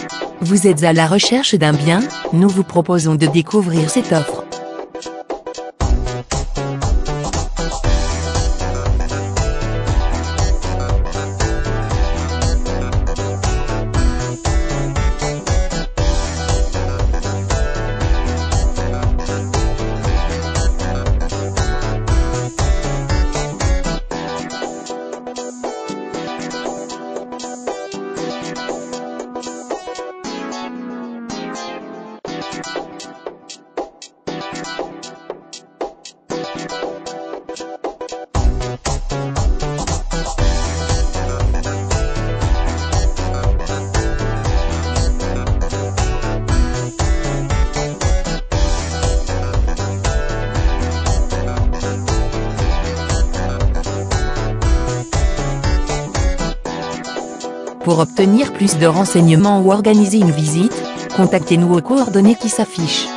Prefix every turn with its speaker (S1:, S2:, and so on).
S1: Vous êtes à la recherche d'un bien? Nous vous proposons de découvrir cette offre. Pour obtenir plus de renseignements ou organiser une visite, contactez-nous aux coordonnées qui s'affichent.